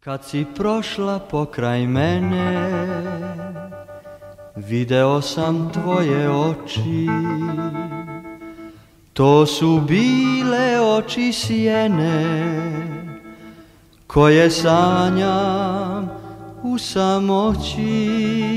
Kad si prošla pokraj mene, video sam tvoje oči. To su bile oči sjene, koje sanjam u samoći.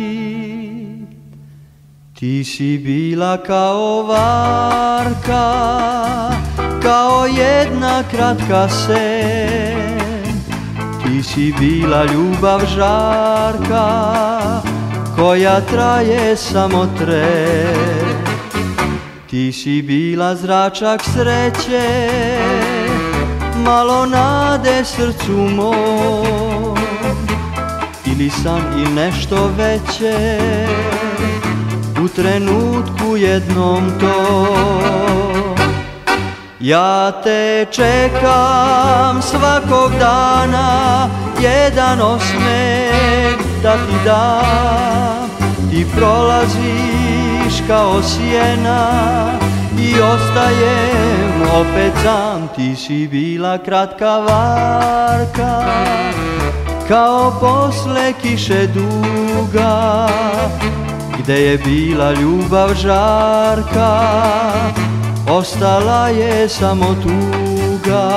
Ti si bila kao varka, kao jedna kratka sen. Ti si bila ljubav žarka, koja traje samo tren. Ti si bila zračak sreće, malo nade srcu mom, ili san ili nešto veće, u trenutku jednom tom. Ja te čekam svakog dana, jedan osmeh da ti dam. Ti prolaziš kao sjena i ostajem opet sam. Ti si bila kratka varka, kao posle kiše duga, gde je bila ljubav žarka, ostala je samo tuga.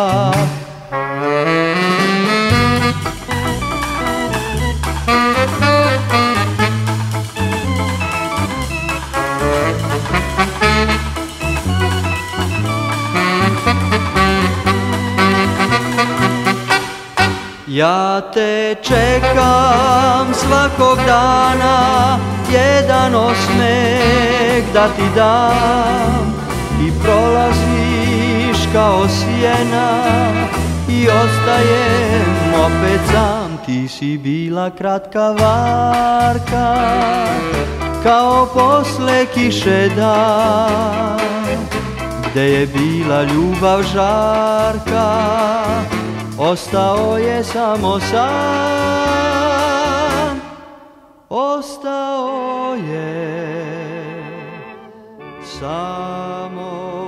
Ja te čekam svakog dana, jedan osmeh da ti dam. I prolaziš kao sjena i ostajem opet sam. Ti si bila kratka varka, kao posle kiše dan, gde je bila ljubav žarka, ostao je samo sam. Ostao je samo